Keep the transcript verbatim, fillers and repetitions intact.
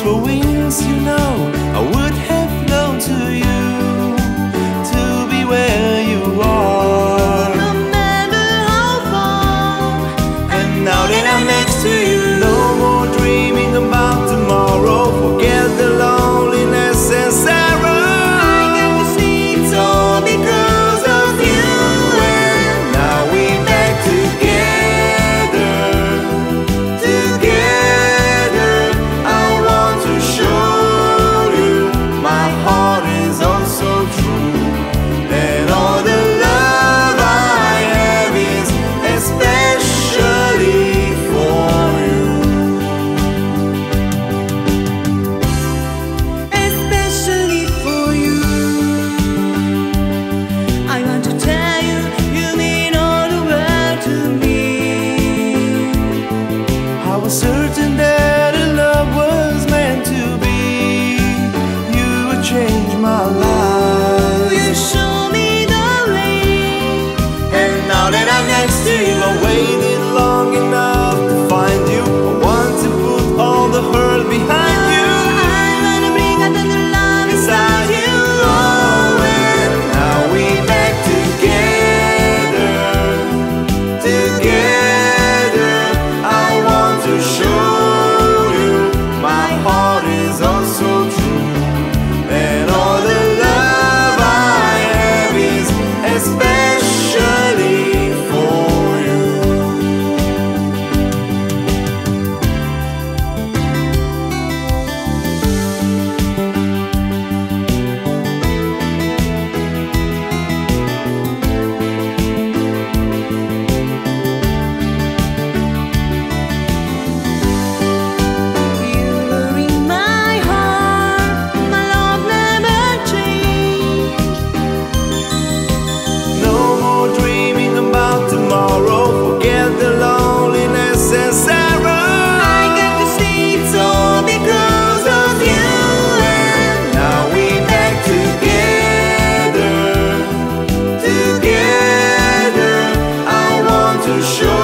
these were wings, you know, I would have flown to you, to be where you are, no matter how far. and now that I'm next to you, no more dreaming about tomorrow. Forget the loneliness and sorrow. I get to see it's all because of you. And now we're back together, together. I want to show you my heart is also true, that all the love I have is especially for you. Especially for you. I want to tell you, you mean all the world to me. I was certain that a love was meant to be. You would change my life, You show me the way. and now that I'm next to you, I waited long enough to find you. I want to put all the hurt behind you. I wanna bring out the love inside you. Oh, and now we're back together, together. I want to show you my heart is also true, and all the love I have is especially for you. You were in my heart. My love never changed. No more dreaming about tomorrow. Forget the loneliness and sorrow. I get to see it's all because of you. And now we're back together, together. I want to show